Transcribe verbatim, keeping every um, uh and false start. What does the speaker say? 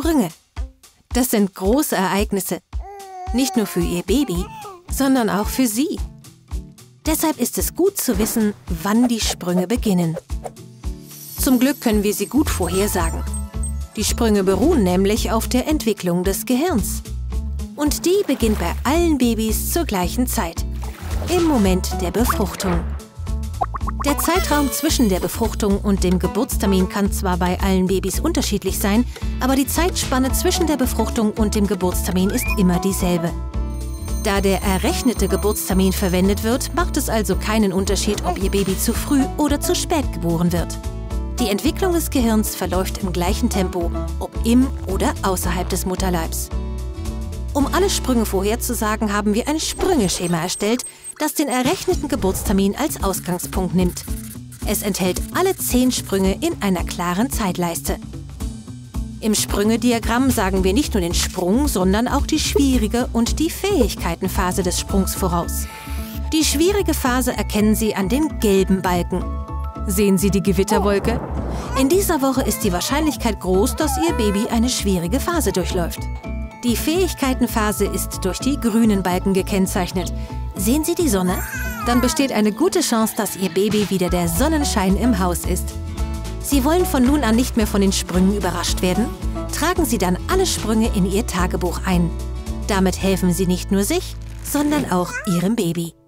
Sprünge. Das sind große Ereignisse. Nicht nur für Ihr Baby, sondern auch für Sie. Deshalb ist es gut zu wissen, wann die Sprünge beginnen. Zum Glück können wir sie gut vorhersagen. Die Sprünge beruhen nämlich auf der Entwicklung des Gehirns. Und die beginnt bei allen Babys zur gleichen Zeit, im Moment der Befruchtung. Der Zeitraum zwischen der Befruchtung und dem Geburtstermin kann zwar bei allen Babys unterschiedlich sein, aber die Zeitspanne zwischen der Befruchtung und dem Geburtstermin ist immer dieselbe. Da der errechnete Geburtstermin verwendet wird, macht es also keinen Unterschied, ob Ihr Baby zu früh oder zu spät geboren wird. Die Entwicklung des Gehirns verläuft im gleichen Tempo, ob im oder außerhalb des Mutterleibs. Um alle Sprünge vorherzusagen, haben wir ein Sprüngeschema erstellt, das den errechneten Geburtstermin als Ausgangspunkt nimmt. Es enthält alle zehn Sprünge in einer klaren Zeitleiste. Im Sprünge-Diagramm sagen wir nicht nur den Sprung, sondern auch die schwierige und die Fähigkeitenphase des Sprungs voraus. Die schwierige Phase erkennen Sie an den gelben Balken. Sehen Sie die Gewitterwolke? In dieser Woche ist die Wahrscheinlichkeit groß, dass Ihr Baby eine schwierige Phase durchläuft. Die Fähigkeitenphase ist durch die grünen Balken gekennzeichnet. Sehen Sie die Sonne? Dann besteht eine gute Chance, dass Ihr Baby wieder der Sonnenschein im Haus ist. Sie wollen von nun an nicht mehr von den Sprüngen überrascht werden? Tragen Sie dann alle Sprünge in Ihr Tagebuch ein. Damit helfen Sie nicht nur sich, sondern auch Ihrem Baby.